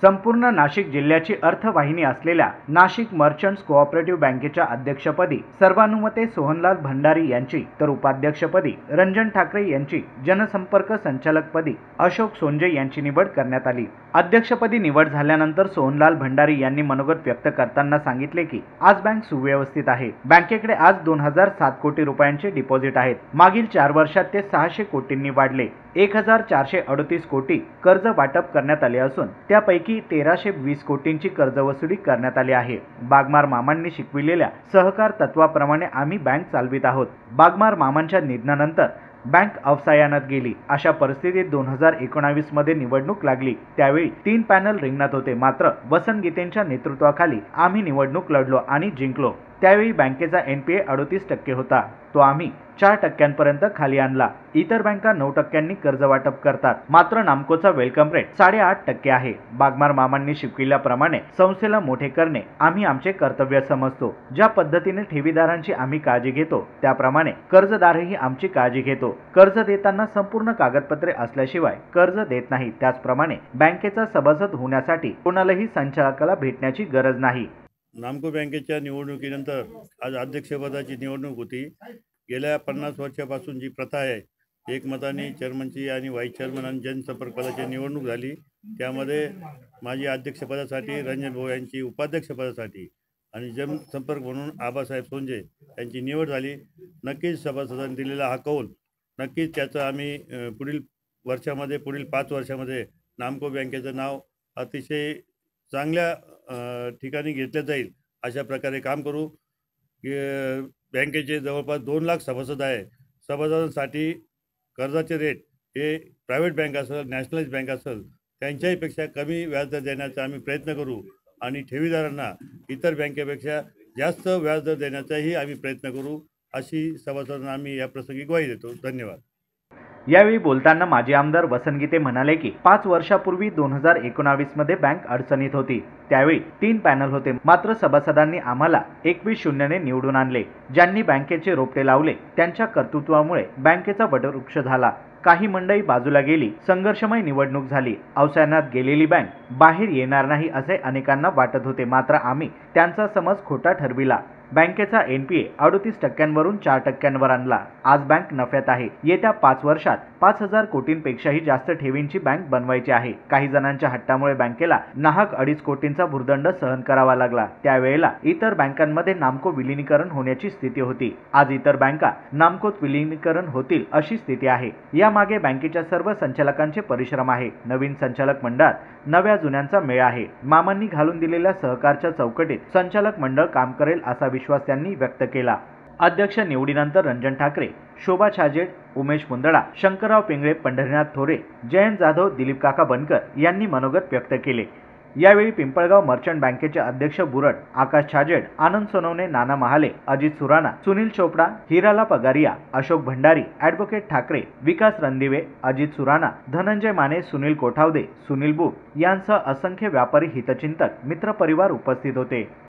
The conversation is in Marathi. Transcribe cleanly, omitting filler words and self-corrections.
संपूर्ण नाशिक जिल्ह्याची अर्थवाहिनी असलेल्या नाशिक मर्चंट्स कोऑपरेटिव्ह बँकेच्या अध्यक्षपदी सर्वानुमते सोहनलाल भंडारी यांची तर उपाध्यक्षपदी रंजन ठाकरे यांची, जनसंपर्क संचालकपदी अशोक सोनजे यांची निवड करण्यात आली। अध्यक्षपदी निवड झाल्यानंतर सोहनलाल भंडारी यांनी मनोगत व्यक्त करताना सांगितले की आज बँक सुव्यवस्थित आहे। बँकेकडे आज 2007 कोटी रुपयांचे डिपॉझिट आहेत। मागील 4 वर्षात ते 600 कोटींनी वाढले। 1438 कोटी कर्ज वाटप करण्यात आले असून त्यापैकी 1320 कोटींची कर्जवसुली करण्यात आली आहे। बागमार मामांनी शिकविलेल्या सहकार तत्वाप्रमाणे आम्ही बँक चालवित आहोत। बागमार मामांच्या निधनानंतर बँक अवसायानात गेली। अशा परिस्थितीत 2019 मध्ये निवडणूक लागली। त्यावेळी 3 पॅनल रिंगणात होते, मात्र वसंत गीतेंच्या नेतृत्वाखाली आम्ही निवडणूक लढलो आणि जिंकलो। त्यावेळी बँकेचा NPA 38% होता, तो आम्ही 4% खाली आणला। इतर बँका 9% कर्ज वाटप करतात, मात्र नामकोचा वेलकम रेट 8.5% आहे। बागमार मामांनी शिकविल्याप्रमाणे संस्थेला मोठे करणे आम्ही आमचे कर्तव्य समजतो। ज्या पद्धतीने ठेवीदारांची आम्ही काळजी घेतो त्याप्रमाणे कर्जदारही आमची काळजी घेतो। कर्ज देताना संपूर्ण कागदपत्रे असल्याशिवाय कर्ज देत नाही। त्याचप्रमाणे बँकेचा सभासद होण्यासाठी कोणालाही संचालकाला भेटण्याची गरज नाही। नामको बँकेच्या निवडणुकीनंतर आज अध्यक्षपदाची निवडणूक होती। गेल्या 50 वर्षापासून जी प्रथा आहे, एकमताने चेअरमनची आणि व्हाईस चेअरमन आणि जनसंपर्क पदाची निवडणूक झाली। त्यामध्ये माझी अध्यक्षपदासाठी रंजन भाऊ यांची, उपाध्यक्षपदासाठी आणि जनसंपर्क म्हणून आबासाहेब सोनजे यांची निवड झाली। नक्कीच सभासदांनी दिलेला हा कौल, नक्कीच त्याचं आम्ही पुढील 5 वर्षामध्ये नामको बँकेचं नाव अतिशय चांगल्या ठिकाणी घेतलं जाईल अशा प्रकारे काम करू। बँकेचे जवळपास 2 लाख सभासद आहे। सभासदांसाठी कर्जाचे रेट हे प्रायव्हेट बँक असेल, नॅशनलाइज बँक असेल, त्यांच्याहीपेक्षा कमी व्याजदर देण्याचा आम्ही प्रयत्न करू आणि ठेवीदारांना इतर बँकेपेक्षा जास्त व्याजदर देण्याचाही आम्ही प्रयत्न करू, अशी सभासदांना आम्ही या प्रसंगी ग्वाही देतो। धन्यवाद। यावेळी बोलताना माजी आमदार वसंत गीते म्हणाले की 5 वर्षापूर्वी 2019 मध्ये बँक अडचणीत होती। त्यावेळी 3 पॅनल होते, मात्र सभासदांनी आम्हाला 21-0 ने निवडून आणले। ज्यांनी बँकेचे रोपटे लावले त्यांच्या कर्तृत्वामुळे बँकेचा वटवृक्ष झाला। काही मंडळी बाजूला गेली, संघर्षमय निवडणूक झाली। अवसानात गेलेली बँक बाहेर येणार नाही असे अनेकांना वाटत होते, मात्र आम्ही त्यांचा समज खोटा ठरविला। बँकेचा NPA 38% वरून 4% आणला। आज बँक नफ्यात आहे। येत्या 5 वर्षात 5000 कोटींपेक्षाही जास्त ठेवींची बँक बनवायची आहे। काही जणांच्या हट्टामुळे बँकेला नाहक 2.5 कोटींचा भुर्दंड सहन करावा लागला। त्यावेळेला इतर बँकांमध्ये नामको विलीनीकरण होण्याची स्थिती होती। आज इतर बँका नामकोत विलीनीकरण होतील अशी स्थिती आहे। यामागे बँकेच्या सर्व संचालकांचे परिश्रम आहे। नवीन संचालक मंडळात नव्या जुन्यांचा मेळ आहे। मामांनी घालून दिलेल्या सहकारच्या चौकटीत संचालक मंडळ काम करेल असा विश्वास त्यांनी व्यक्त केला। अध्यक्ष निवडीनंतर रंजन ठाकरे, शोभा छाजेड, उमेश मुंदडा, शंकरराव पिंगळे, पंढरीनाथ थोरे, जयंत जाधव, दिलीप काका बनकर यांनी मनोगत व्यक्त केले। यावेळी पिंपळगाव मर्चंट बँकेचे अध्यक्ष बुरड, आकाश छाजेड, आनंद सोनवणे, नाना महाले, अजित सुराणा, सुनील चोपडा, हिराला पगारिया, अशोक भंडारी, ॲडव्होकेट ठाकरे, विकास रणदिवे, अजित सुराणा, धनंजय माने, सुनील कोठावदे, सुनील बुक यांसह असंख्य व्यापारी, हितचिंतक, मित्रपरिवार उपस्थित होते।